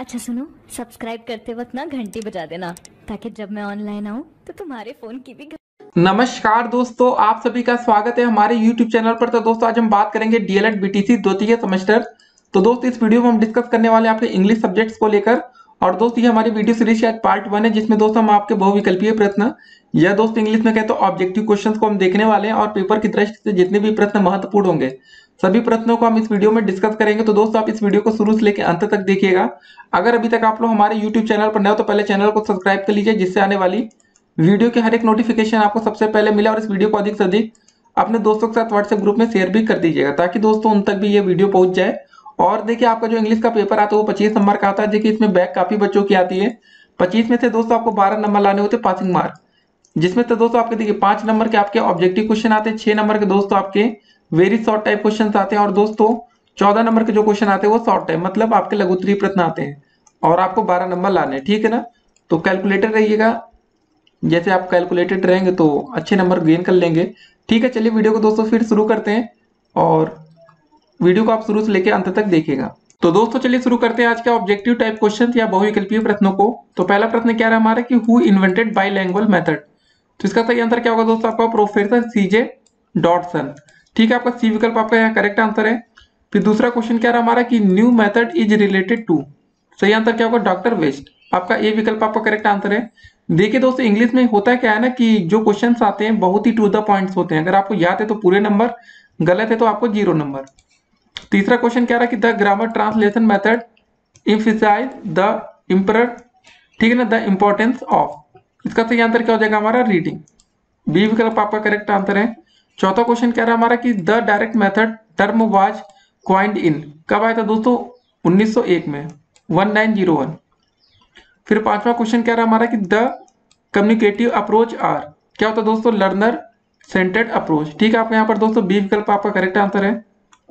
अच्छा सुनो, सब्सक्राइब करते वक्त ना घंटी बजा देना ताकि जब मैं ऑनलाइन आऊँ तो तुम्हारे फोन की भी नमस्कार दोस्तों, आप सभी का स्वागत है हमारे YouTube चैनल पर। तो दोस्तों आज हम बात करेंगे डीएलएड बीटीसी द्वितीय सेमेस्टर। तो दोस्तों इस वीडियो में हम डिस्कस करने वाले हैं आपके इंग्लिश सब्जेक्ट्स को लेकर। और दोस्तों ये हमारी वीडियो सीरीज शायद पार्ट 1 है, जिसमें दोस्तों हम आपके बहुविकल्पीय प्रश्न या दोस्तों इंग्लिश में कहते हैं ऑब्जेक्टिव क्वेश्चंस को हम देखने वाले हैं। और पेपर की दृष्टि से जितने भी प्रश्न महत्वपूर्ण होंगे सभी प्रश्नों को हम इस वीडियो में डिस्कस करेंगे। तो दोस्तों आप इस वीडियो को शुरू से लेकर अंत तक देखिएगा। अगर अभी तक आप लोग हमारे यूट्यूब चैनल पर नए हो तो पहले चैनल को सब्सक्राइब कर लीजिए, जिससे आने वाली वीडियो के हर एक नोटिफिकेशन आपको सबसे पहले मिले। और इस वीडियो को अधिक से अधिक अपने दोस्तों के साथ व्हाट्सएप ग्रुप में शेयर भी कर दीजिएगा, ताकि दोस्तों उन तक भी ये वीडियो पहुंच जाए। और देखिए आपका जो इंग्लिश का पेपर आता है वो 25 नंबर का आता है। देखिए इसमें बैक काफी बच्चों की आती है। 25 में से दोस्तों आपको 12 नंबर लाने होते हैं पासिंग मार्क, जिसमें तो दोस्तों आपके देखिए 5 नंबर के आपके ऑब्जेक्टिव क्वेश्चन आते हैं, 6 नंबर के दोस्तों आपके वेरी शॉर्ट टाइप क्वेश्चन आते हैं, और दोस्तों 14 नंबर के जो क्वेश्चन आते हैं वो शॉर्ट टाइप मतलब आपके लघु उत्तरीय प्रश्न आते हैं। और आपको 12 नंबर लाने हैं, ठीक है ना। तो कैलकुलेटर रहिएगा, जैसे आप कैलकुलेटेड रहेंगे तो अच्छे नंबर गेन कर लेंगे। ठीक है, चलिए वीडियो को दोस्तों फिर शुरू करते हैं, और वीडियो को आप शुरू से लेकर अंत तक देखिएगा। तो दोस्तों चलिए शुरू करते हैं आज का ऑब्जेक्टिव टाइप क्वेश्चन या बहुविकल्पीय प्रश्नों को। तो पहला प्रश्न क्या रहा हमारा कि हु इन्वेंटेड बाइलैंग्युअल मेथड। तो इसका सही आंसर क्या होगा दोस्तों, आपका प्रोफेसर सीजे डॉटसन। ठीक है, आपका सी विकल्प आपका यहाँ करेक्ट आंसर है। फिर दूसरा क्वेश्चन क्या रहा हमारा कि new method is related to. सही आंसर क्या होगा, डॉक्टर वेस्ट। आपका ए विकल्प आपका करेक्ट आंसर है। देखिए दोस्तों इंग्लिश में होता क्या है ना कि जो क्वेश्चंस आते हैं बहुत ही टू द पॉइंट्स होते हैं। अगर आपको याद है तो पूरे नंबर, गलत है तो आपको 0 नंबर। तीसरा क्वेश्चन क्या रहा कि the grammar translation method emphasize the imper, ठीक है ना, द इम्पोर्टेंस ऑफ। इसका सही आंसर क्या हो जाएगा हमारा, रीडिंग। बी विकल्प आपका करेक्ट आंसर है। चौथा क्वेश्चन क्या रहा हमारा कि the direct method term was coined in. कब आया था दोस्तों, 1901 में, 1901। फिर पांचवा क्वेश्चन क्या रहा हमारा कि द कम्युनिकेटिव अप्रोच आर। क्या होता है दोस्तों, लर्नर सेंटर्ड अप्रोच। ठीक है, आपका यहाँ पर दोस्तों बी विकल्प आपका करेक्ट आंसर है।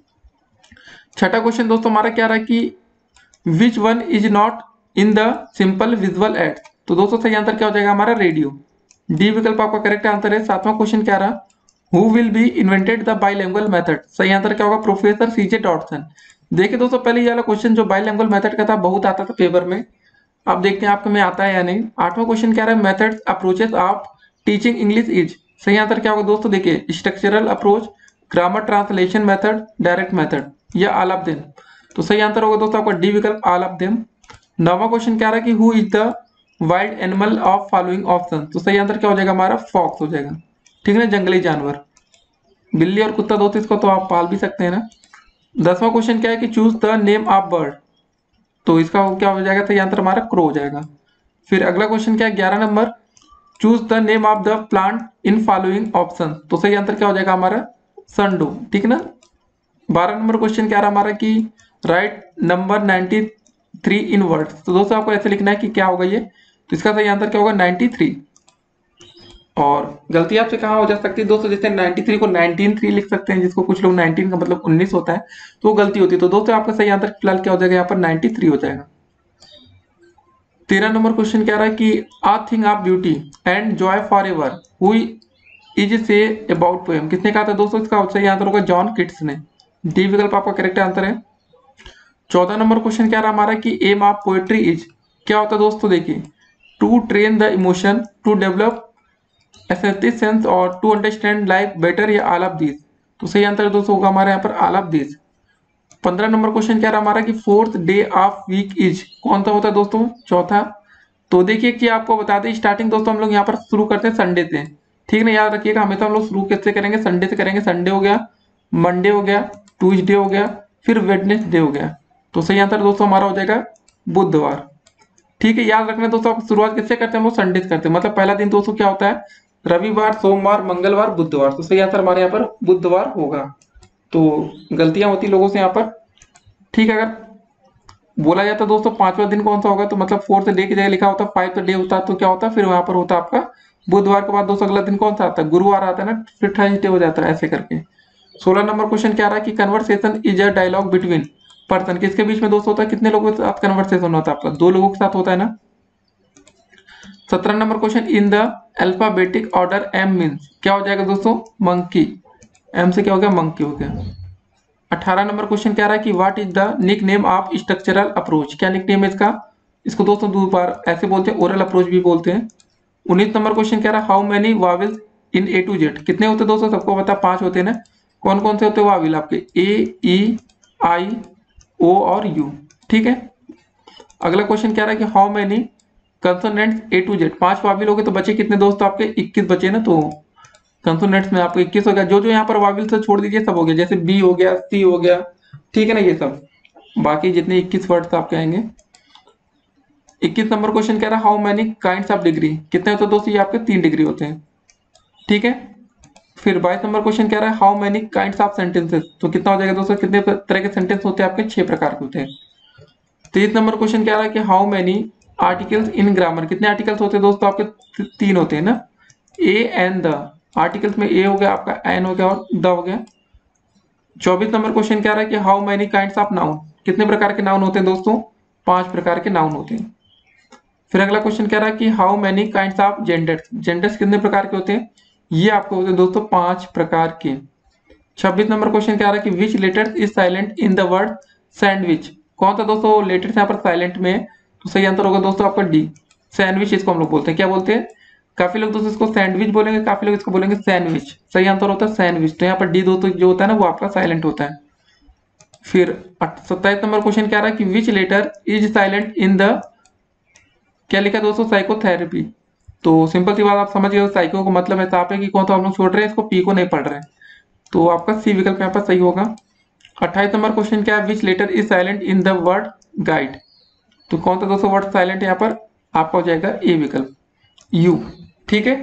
छठा क्वेश्चन दोस्तों हमारा क्या रहा कि which one is not in the simple visual aid. तो दोस्तों सही आंसर क्या हो जाएगा हमारा, रेडियो। डी विकल्प आपका करेक्ट आंसर है। सातवां क्वेश्चन क्या रहा, who will be invented the bilingual method. सही आंसर क्या होगा, प्रोफेसर सीजे डॉटसन। देखिए दोस्तों पहले ये वाला क्वेश्चन जो बाइलैंग्युअल मेथड का था बहुत आता था पेपर में, अब देखते हैं आपके में आता है या नहीं। आठवां क्वेश्चन क्या रहा है, methods approaches of teaching English is. सही आंसर क्या होगा दोस्तों, देखिए structural approach, grammar translation method, direct method, या ऑल ऑफ देम। तो सही आंसर होगा दोस्तों आपका डी विकल्प, ऑल ऑफ देम। नौवां क्वेश्चन क्या रहा है कि who is the wild animal of following option. तो सही आंसर क्या हो जाएगा हमारा, फॉक्स हो जाएगा। ठीक है ना, जंगली जानवर। बिल्ली और कुत्ता दोस्तों इसको तो आप पाल भी सकते हैं ना। 10वां क्वेश्चन क्या है कि choose the name of bird. तो इसका क्या हो जाएगा, सही आंसर हमारा क्रो हो जाएगा। फिर अगला क्वेश्चन क्या है 11 number, choose the name of the plant in following option. तो सही आंसर क्या हो जाएगा हमारा, संडू। ठीक है ना। 12 नंबर क्वेश्चन क्या रहा हमारा कि राइट नंबर 93 इन वर्ड्स। तो दोस्तों आपको ऐसे लिखना है कि क्या होगा ये, तो इसका सही आंसर क्या होगा, 93। और गलती आपसे कहाँ हो जा सकती है दोस्तों, जैसे 93 को 193 लिख सकते हैं, जिसको कुछ लोग 19 का मतलब 19 होता है तो वो गलती होती है। तो दोस्तों आपका सही आंसर फिलहाल क्या हो जाएगा यहाँ पर, 93 हो जाएगा। 13 नंबर क्वेश्चन क्या रहा है कि a thing of beauty and joy forever who is say about poem. किसने कहा था दोस्तों, इसका सही आंसर होगा जॉन किट्स ने। डी विकल्प आपका करेक्ट आंसर है। 14 नंबर क्वेश्चन क्या रहा हमारा कि एम ऑफ पोएट्री इज। क्या होता है दोस्तों, देखिए to train the emotion, to develop aesthetic sense, और टू अंडरस्टैंड लाइफ बेटर, या ऑल ऑफ दिस। तो सही आंसर दोस्तों होगा हमारे यहाँ पर all of this. 15 number question क्या रहा हमारा कि fourth day of week is. कौन सा होता है दोस्तों, चौथा। तो देखिए कि आपको बता दें स्टार्टिंग दोस्तों हम लोग यहाँ पर शुरू करते हैं संडे से। ठीक है ना, याद रखिएगा हमेशा हम लोग शुरू कैसे करेंगे, संडे से करेंगे। संडे हो गया, मंडे हो गया, ट्यूसडे हो गया, फिर वेडनेसडे हो गया। तो सही आंसर दोस्तों हमारा हो जाएगा बुधवार। ठीक है, याद रखना दोस्तों आप शुरुआत किससे करते हैं, हम लोग संडे से करते हैं। मतलब पहला दिन दोस्तों क्या होता है, रविवार, सोमवार, मंगलवार, बुधवार। तो सही आंसर हमारे यहाँ पर बुधवार होगा। तो गलतियां होती लोगों से यहाँ पर। ठीक है, अगर बोला जाता दोस्तों पांचवा दिन कौन सा होगा, तो मतलब फोर्थ डे की जगह लिखा होता, 5th डे होता तो क्या होता, फिर वहां पर होता आपका बुधवार के बाद दोस्तों अगला दिन कौन सा आता है, गुरुवार आता है ना, फिर थर्सडे हो जाता है ऐसे करके। 16 नंबर क्वेश्चन क्या रहा है कि conversation is a dialogue between person. किसके बीच में दोस्तों होता है, कितने लोगों के साथ कन्वर्सेशन होता है आपका, 2 लोगों के साथ होता है ना। 17 number question in the alphabetic order M means. क्या हो जाएगा दोस्तों, मंकी। एम से क्या हो गया, मंकी हो गया। 18 नंबर क्वेश्चन कह रहा है कि what is the nickname of structural approach, क्या निक नेम है इसका? इसको दोस्तों दो बार ऐसे बोलते हैं, ओरल अप्रोच भी बोलते हैं। 19 नंबर क्वेश्चन कह रहा है how many vowels in A to Z, कितने होते हैं दोस्तों? सबको पता 5 होते हैं ना। कौन कौन से होते हैं वाविल आपके? ए, ई, आई, ओ और यू। ठीक है। अगला क्वेश्चन कह रहा है कि how many consonants A to Z, 5 vowel हो गए तो बचे कितने दोस्तों आपके? 21 बचे ना। तो कंसोनेंट्स में आपको 21 हो गया। जो जो यहाँ पर वाविल से छोड़ दीजिए सब हो गया, जैसे बी हो गया, सी हो गया, ठीक है ना, ये सब बाकी जितने 21 वर्ड्स आपके आएंगे। 21 नंबर क्वेश्चन कह रहा है how many kinds of degree, कितने होते हैं दोस्तों? ये आपके 3 डिग्री होते हैं। ठीक है। फिर 22 नंबर क्वेश्चन कह रहा है how many kinds of sentences, तो कितना हो जाएगा दोस्तों? कितने तरह के सेंटेंस होते हैं आपके? 6 प्रकार के होते हैं। 23 नंबर क्वेश्चन कह रहा है कि how many articles in grammar, कितने आर्टिकल्स होते हैं दोस्तों आपके? 3 होते हैं ना। ए एंड द, आर्टिकल्स में ए हो गया आपका, एन हो गया और द हो गया। 24 नंबर क्वेश्चन कह रहा है कि how many kinds of noun, कितने प्रकार के नाउन होते हैं दोस्तों? 5 प्रकार के नाउन होते हैं। फिर अगला क्वेश्चन कह रहा है कि how many kinds of genders, genders कितने प्रकार के होते हैं? ये आपको होते हैं दोस्तों 5 प्रकार के। 26 नंबर क्वेश्चन कह रहा है कि which letter is silent in the word sandwich, कौन सा दोस्तों लेटर यहाँ पर साइलेंट में? तो सही आंसर होगा दोस्तों आपका डी, सैंडविच। इसको हम लोग बोलते हैं, क्या बोलते हैं? काफी लोग दोस्तों इसको सैंडविच बोलेंगे, काफी लोग इसको बोलेंगे सैंडविच। सही आंसर होता है सैंडविच। तो यहाँ पर डी दोस्तों जो होता है ना वो आपका साइलेंट होता है। फिर 27 नंबर क्वेश्चन कह रहा है कि which letter is silent in the, क्या लिखा है दोस्तों? साइकोथेरेपी। तो सिंपल सी बात आप समझ गए, साइको को मतलब है सांप है कि कौन सा हम लोग छोड़ रहे हैं, इसको पी को नहीं पढ़ रहे हैं। तो आपका सी विकल्प यहाँ पर सही होगा। 28 नंबर क्वेश्चन क्या है? Which letter is silent in the word guide, तो कौन सा दोस्तों वर्ड साइलेंट है यहाँ पर? आपका हो जाएगा ए विकल्प, यू। ठीक है।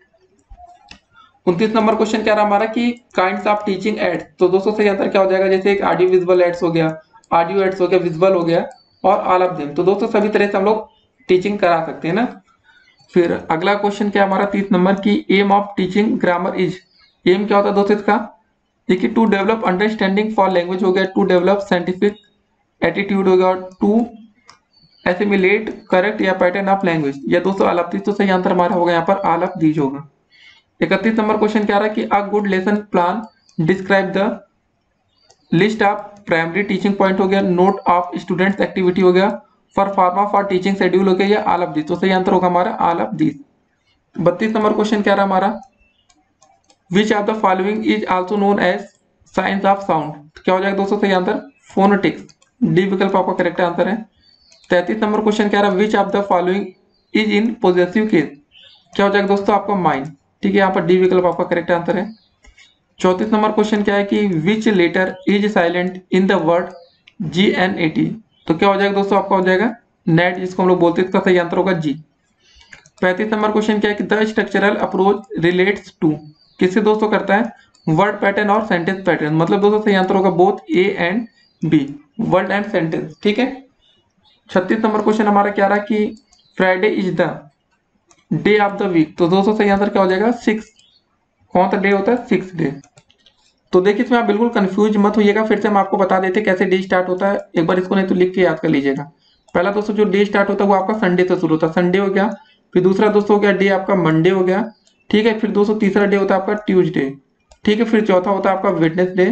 29 नंबर क्वेश्चन क्या रहा हमारा कि काइंड्स ऑफ टीचिंग एड्स, तो दोस्तों सही आंसर क्या हो जाएगा? जैसे एक ऑडियो विजुअल एड्स हो गया, ऑडियो एड्स हो गया, विजुअल हो गया और ऑल ऑफ देम। तो दोस्तों सभी तरह से हम लोग टीचिंग करा सकते हैं ना। फिर अगला क्वेश्चन क्या हमारा 30 नंबर की aim of teaching grammar is, aim क्या होता है दोस्तों इसका? देखिए to develop understanding for language हो गया, टू डेवलप साइंटिफिक एटीट्यूड हो गया और टू एसिमिलेट करेक्ट या पैटर्न ऑफ लैंग्वेज, या दोस्तों ऑल ऑफ दीज। तो सही आंसर हमारा होगा यहाँ पर ऑल ऑफ दीज होगा। 31 नंबर क्वेश्चन क्या रहा है कि a good lesson plan describe the list of primary teaching point हो गया, नोट ऑफ स्टूडेंट्स एक्टिविटी हो गया, for format for teaching schedule हो गया, या ऑल ऑफ दिस। तो सही आंसर होगा हमारा all of this. 32 number question क्या रहा हमारा? Which of the following is also known as science of sound, क्या हो जाएगा दोस्तों? सही आंसर फोनेटिक्स, डी विकल्प आपका करेक्ट आंसर है। 33 नंबर क्वेश्चन क्या रहा? Which of the following is in positive case, क्या हो जाएगा दोस्तों? आपका माइंड। ठीक है, यहाँ पर डी विकल्प आपका करेक्ट आंसर है। 34 नंबर क्वेश्चन क्या है कि which letter is silent in the word GNAT, तो क्या हो जाएगा दोस्तों? आपका हो जाएगा नेट, जिसको हम लोग बोलते हैं, इसका सही आंसर होगा जी। 35 नंबर क्वेश्चन क्या है कि the structural approach relates to, किससे दोस्तों करता है? वर्ड पैटर्न और सेंटेंस पैटर्न, मतलब दोस्तों सही आंसर होगा both A and B, word and sentence. ठीक है। 36 नंबर क्वेश्चन हमारा क्या रहा कि Friday is the day of the week, तो दोस्तों सही आंसर क्या हो जाएगा? 6, कौन सा डे होता है? 6 डे। तो देखिए इसमें आप बिल्कुल कंफ्यूज मत होइएगा, फिर से हम आपको बता देते कैसे डे स्टार्ट होता है, एक बार इसको नहीं तो लिख के याद कर लीजिएगा। पहला दोस्तों जो डे स्टार्ट होता है वो आपका संडे से शुरू होता है, संडे हो गया। फिर दूसरा दोस्तों हो गया डे आपका मंडे हो गया। ठीक है। फिर दोस्तों तीसरा डे होता है आपका ट्यूसडे। ठीक है। फिर चौथा होता है आपका वेडनेसडे।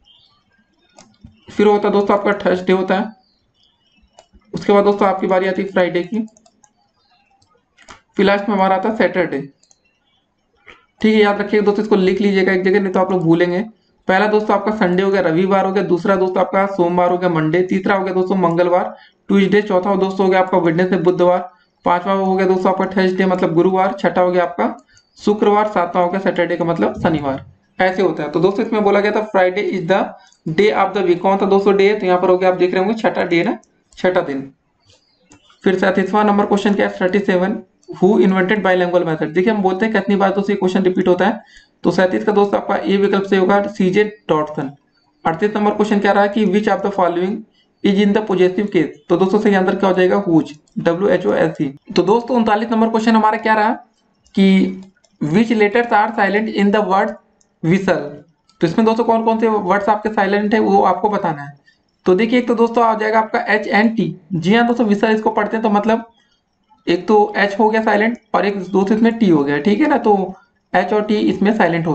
फिर होता है दोस्तों आपका थर्सडे होता है। उसके बाद दोस्तों आपकी बारी आती है फ्राइडे की। फिर लास्ट में हमारा आता है सैटरडे। ठीक है, याद रखिएगा दोस्तों, इसको लिख लीजिएगा एक जगह, नहीं तो आप लोग भूलेंगे। पहला दोस्तों आपका संडे हो गया, रविवार हो गया। दूसरा दोस्तों आपका सोमवार हो गया, मंडे। तीसरा हो गया दोस्तों मंगलवार, ट्यूसडे। चौथा दोस्तों हो गया आपका वेडनेसडे, बुधवार। पांचवा हो गया दोस्तों आपका थर्सडे मतलब गुरुवार। छठा हो गया आपका शुक्रवार। सातवां हो गया सैटरडे का मतलब शनिवार। ऐसे होता है। तो दोस्तों इसमें बोला गया था Friday is the day of the week, कौन सा दोस्तों डे है? तो यहाँ पर हो गया, आप देख रहे होंगे छठा डे ना, छठा दिन। फिर 37वां नंबर क्वेश्चन क्या है? 37 हु इन्वेंटेड बाइलिंगुअल मेथड। देखिए हम बोलते हैं कितनी बार दोस्तों ये क्वेश्चन रिपीट होता है, तो 37 का दोस्तों आपका ए विकल्प से होगा CJ डॉटसन। 38 नंबर क्वेश्चन क्या रहा है कि which of the following is in the positive case, तो दोस्तों सही आंसर क्या हो जाएगा? Whose, WHOSE। तो दोस्तों 39 नंबर क्वेश्चन हमारा क्या रहा कि which letters are silent in the word whistle, तो इसमें दोस्तों कौन कौन से वर्ड्स आपके साइलेंट है वो आपको बताना है। तो देखिए एक तो दोस्तों आ जाएगा आपका HNT। जी हाँ दोस्तों, विसल इसको पढ़ते हैं तो मतलब एक तो H हो गया साइलेंट और एक दोस्तों इसमें T हो गया। ठीक है ना, तो H और T इसमें साइलेंट होते हैं।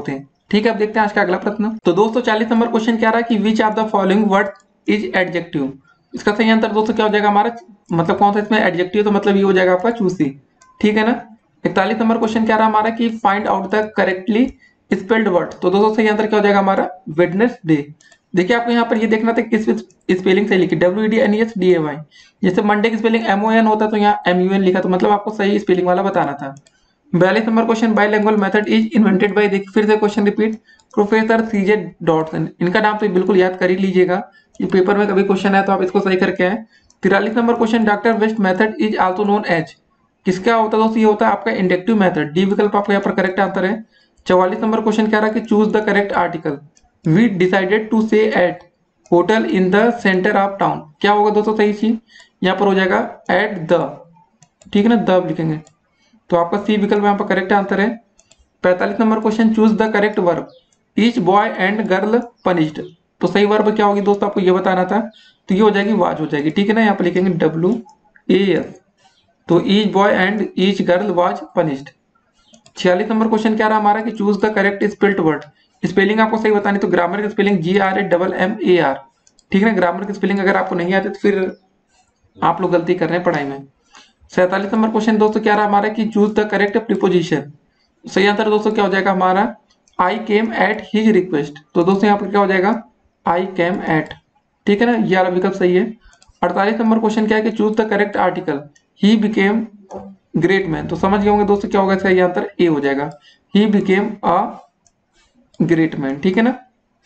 ठीक है, अब देखते हैं आज का अगला प्रश्न। तो दोस्तों 40 नंबर क्वेश्चन क्या रहा है कि which of the following word is adjective. इसका सही आंसर दोस्तों क्या हो जाएगा हमारा, मतलब कौन सा इसमें एडजेक्टिव, तो मतलब ये हो जाएगा आपका चूसी। ठीक है ना। 41 नंबर क्वेश्चन क्या रहा हमारा कि find out the correctly spelled word. तो दोस्तों सही आंसर क्या हो जाएगा हमारा, वेडनेसडे। देखिए आपको यहाँ पर ये देखना था किस स्पेलिंग सही लिखी, WEDNESDAY। जैसे मंडे की स्पेलिंग MON होता तो यहाँ MUN लिखा, तो मतलब आपको सही स्पेलिंग वाला बताना था। 42 number question, bilingual method is invented by, देखिए फिर से question repeat, professor CJ Dodson. इनका नाम तो बिल्कुल याद कर ही लीजिएगा, ये पेपर में कभी क्वेश्चन है तो आप इसको सही करके आए। 43 number question, doctor west method is also known as, किसका होता है दोस्तों, ये होता है आपका इंडक्टिव मेथड। डी विकल्प आपका यहाँ पर करेक्ट आंसर है। 44 नंबर क्वेश्चन क्या रहा कि choose the correct article, we decided to say at hotel in the centre of town. क्या होगा दोस्तों सही चीज, यहाँ पर हो जाएगा एट द, ठीक है ना, द लिखेंगे, तो आपका सी विकल्प यहाँ पर करेक्ट आंसर है। 45 number question, choose the correct verb, each boy and girl punished. तो सही वर्ब क्या होगी दोस्तों, आपको ये बताना था, तो ये हो जाएगी वाज हो जाएगी। ठीक है ना, यहाँ पर लिखेंगे WAS, तो each boy and each girl was punished. 46 number question क्या रहा हमारा कि choose the correct spelled word, spelling आपको सही बतानी, तो ग्रामर की स्पेलिंग GRAMMAR। ठीक है ना, ग्रामर की स्पेलिंग अगर आपको नहीं आती तो फिर आप लोग गलती कर रहे हैं पढ़ाई में। 47 नंबर क्वेश्चन दोस्तों क्या रहा हमारा कि चूज द करेक्ट प्रीपोजिशन। सही आंसर दोस्तों क्या हो जाएगा हमारा, I came at his request. तो दोस्तों यहाँ पर क्या हो जाएगा, आई केम एट। ठीक है ना, ये वाला विकल्प सही है। 48 नंबर क्वेश्चन क्या है कि choose the correct article, he became great man. तो समझ गए होंगे दोस्तों क्या होगा, सही आंसर ए हो जाएगा, he became a great man. ठीक है ना।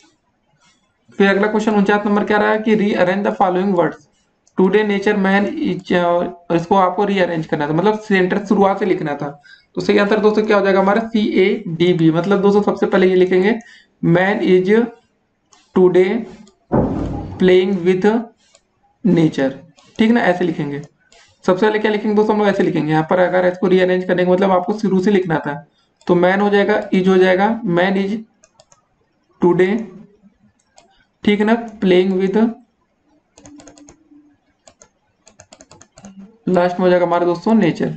फिर अगला क्वेश्चन 49 नंबर क्या रहा है कि rearrange the following words, today nature man is, इसको आपको रीअरेंज करना था, मतलब सेंटेंस शुरुआत से लिखना था। तो सही आंसर दोस्तों क्या हो जाएगा हमारा, CADB। मतलब दोस्तों सबसे पहले ये लिखेंगे, man is today playing with nature. ठीक ना, ऐसे लिखेंगे। सबसे पहले क्या लिखेंगे दोस्तों, हम लोग ऐसे लिखेंगे यहाँ पर, अगर इसको रीअरेंज करने का मतलब आपको शुरू से लिखना था, तो मैन हो जाएगा, इज हो जाएगा, मैन इज टुडे, ठीक है ना, प्लेइंग विद, लास्ट में हो जाएगा हमारे दोस्तों नेचर।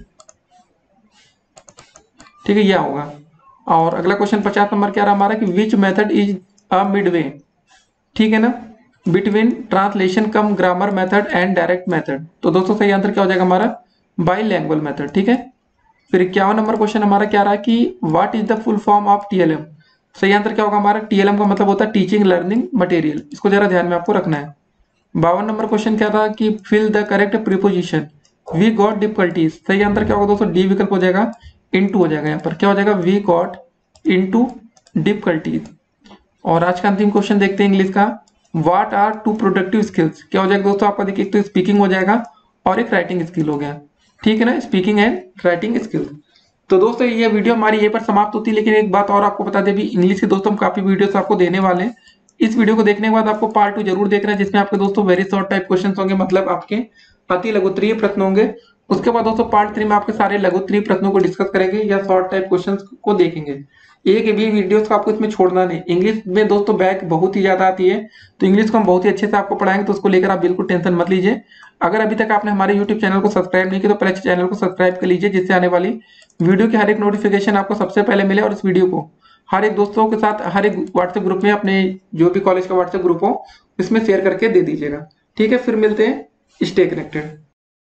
ठीक है, यह होगा। और अगला क्वेश्चन 50 नंबर क्या रहा हमारा कि which method is a midway. ठीक है ना, between translation cum grammar method and direct method. तो दोस्तों सही आंसर क्या हो जाएगा हमारा, बाइलिंगुअल मेथड। ठीक है। फिर 51 नंबर क्वेश्चन हमारा क्या रहा कि what is the full form of TLM। सही आंसर क्या होगा हमारा, TLM का मतलब होता है टीचिंग लर्निंग मटेरियल। इसको जरा ध्यान में आपको रखना है। 52 नंबर क्वेश्चन क्या था कि fill the correct preposition, we got difficulties. सही आंसर क्या होगा दोस्तों, डी विकल्प हो जाएगा, इनटू हो जाएगा, यहाँ पर क्या हो जाएगा, वी गॉट इनटू डिफिकल्टीज। और आज का अंतिम क्वेश्चन देखते हैं इंग्लिश का, what are two productive skills. क्या हो जाएगा दोस्तों आपका, देखिए एक तो स्पीकिंग हो जाएगा और एक राइटिंग स्किल हो गया। ठीक है ना, स्पीकिंग एंड राइटिंग स्किल। तो दोस्तों ये वीडियो हमारी यहीं पर समाप्त होती है, लेकिन एक बात और आपको बता दें, अभी इंग्लिश के दोस्तों हम काफी वीडियोस आपको देने वाले हैं। इस वीडियो को देखने के बाद आपको पार्ट 2 जरूर देखना है, जिसमें आपके दोस्तों वेरी शॉर्ट टाइप क्वेश्चन होंगे, मतलब आपके अति लघुत्तरीय प्रश्न होंगे। उसके बाद दोस्तों पार्ट 3 में आपके सारे लघुत्तरीय प्रश्नों को डिस्कस करेंगे या शॉर्ट टाइप क्वेश्चन को देखेंगे। एक भी वीडियोस को आपको इसमें छोड़ना नहीं। इंग्लिश में दोस्तों बैक बहुत ही ज्यादा आती है, तो इंग्लिश को हम बहुत ही अच्छे से आपको पढ़ाएंगे, तो उसको लेकर आप बिल्कुल टेंशन मत लीजिए। अगर अभी तक आपने हमारे यूट्यूब चैनल को सब्सक्राइब नहीं किया तो पहले चैनल को सब्सक्राइब कर लीजिए, जिससे आने वाली वीडियो की हर एक नोटिफिकेशन आपको सबसे पहले मिले। और इस वीडियो को हर एक दोस्तों के साथ, हर एक व्हाट्सएप ग्रुप में, अपने जो भी कॉलेज का व्हाट्सएप ग्रुप हो इसमें शेयर करके दे दीजिएगा। ठीक है, फिर मिलते हैं, स्टे कनेक्टेड।